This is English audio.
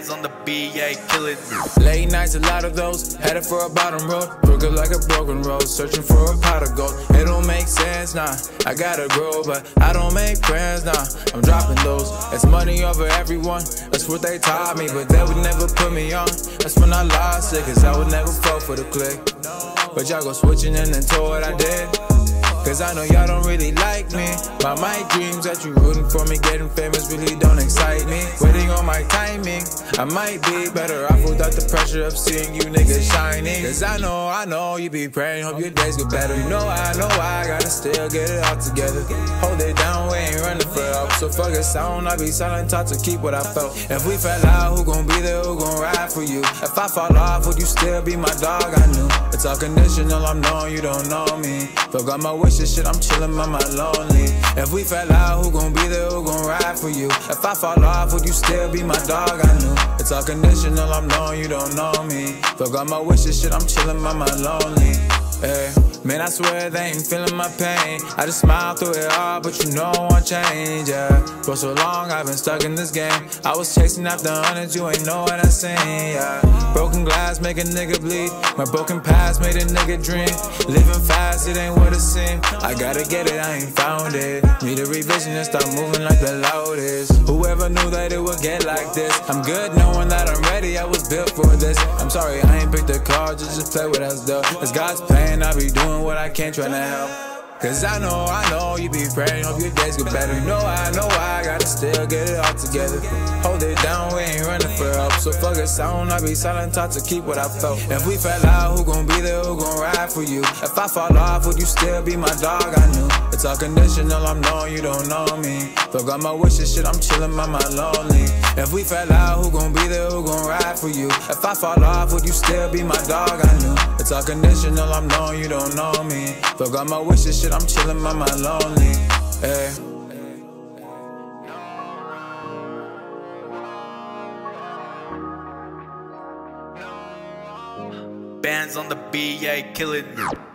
Bands on the BA, killing. Late nights, a lot of those. Headed for a bottom road, crooked like a broken road, searching for a pot of gold. It don't make sense, nah. I gotta grow, but I don't make friends, nah. I'm dropping those. It's money over everyone. That's what they taught me, but they would never put me on. That's when I lost it, cause I would never fall for the click. But y'all go switching and then told what I did. Cause I know y'all don't really like me. But my dreams that you rooting for me, getting famous really don't excite me. Waiting on my timing, I might be better off without the pressure of seeing you niggas shining. Cause I know you be praying, hope your days get better. You know I gotta still get it all together. Hold it down, we ain't running for help. So fuck a sound, I be silent, taught to keep what I felt. If we fell out, who gon' be there, who gon' ride for you? If I fall off, would you still be my dog? I knew it's all conditional, I'm knowing you don't know me. Forgot my wishes, shit, I'm chillin' by my lonely. If we fell out, who gon' be there, who gon' ride for you? If I fall off, would you still be my dog? I knew it's all conditional, I'm knowing you don't know me. Forgot my wishes, shit, I'm chillin' by my lonely. Hey, man, I swear they ain't feeling my pain. I just smile through it all, but you know I won't change, yeah. For so long, I've been stuck in this game. I was chasing after hundreds, you ain't know what I seen, yeah. Broken glass make a nigga bleed. My broken past made a nigga dream. Living fast, it ain't what it seemed. I gotta get it, I ain't found it. Need a revision and start moving like the loudest. Whoever knew that it would get like this? I'm good knowing that I'm ready, I was built for this. I'm sorry, I ain't picked the cards, just play with us though. It's God's plan, I be doing what I can, trying to help. Cause I know you be praying, hope your days get better. You know I gotta still get it all together. Hold it down, we ain't running for help. So fuck a sound, I be silent, taught to keep what I felt. If we fell out, who gon' be there, who gon' ride for you? If I fall off, would you still be my dog? I knew it's all conditional, I'm knowing you don't know me. Forgot my wishes, shit, I'm chillin' by my lonely. If we fell out, who gon' be there, who gon' ride for you? If I fall off, would you still be my dog? I knew it's all conditional, I'm knowing you don't know me. Forgot my wishes, shit, I'm chillin' by my lonely. Hey. Bands on the BA, killing.